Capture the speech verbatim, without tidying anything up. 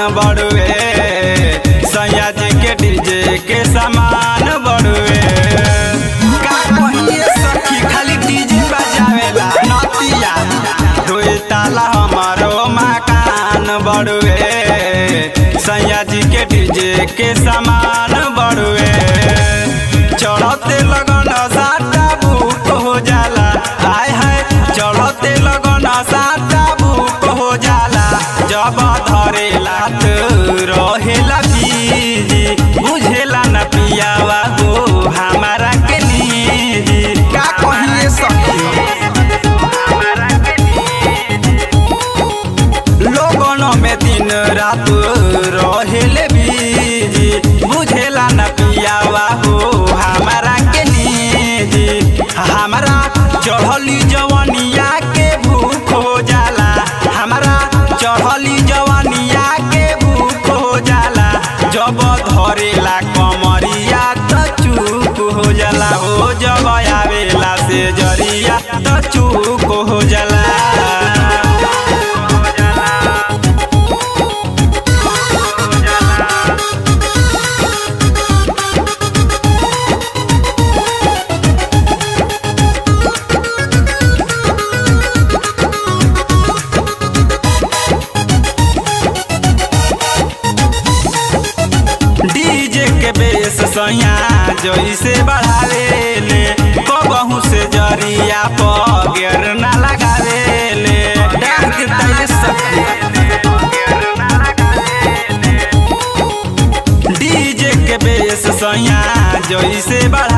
बड़ुए, सैया जी के डीजे के सामान बड़ुए। का कहिए सखी खाली डीजे बजावेला नतिया, दुई ताला हमारो मकान बड़ुए, सैया जी के डीजे के सामान बड़ुए। चढ़ते लगन साटा बुक हो जाला, हाय हाय चढ़ते लगन साटा बुक हो जाला। जब धरेला तो रहेला बीजी, बुझेला न पियावा हो हमारा के निजी। का कहिए सखी लोगन में दिन रात रहेले बीजी, बुझेला न पियावा हो हमारा के निजी। हमारा चढ़ली जवानिया के भूख हो जाला, हमारा चढ़ली जवानिया के भूख हो जाला। जब धरेला कमरिया तो चूक हो जाला, हो जब आवेला से जरिया तो चूक हो जाला। बेस सैया जैसे बढ़ावेले, कबहू से जरिया पर गेर ना लगावेले। डीजे के बेस सैया जैसे बढ़ा